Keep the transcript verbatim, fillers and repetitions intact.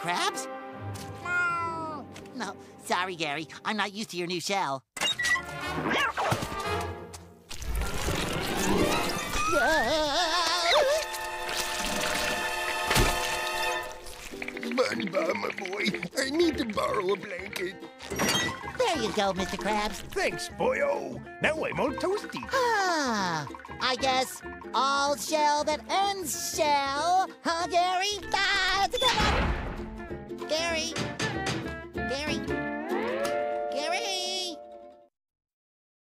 Krabs? No. No, sorry, Gary. I'm not used to your new shell. SpongeBob, my boy, I need to borrow a blanket. There you go, Mister Krabs. Thanks, boyo. Now I'm all toasty. Ah, I guess all shell that ends shell. Huh, Gary? Ah, it's a good one. Gary. Gary.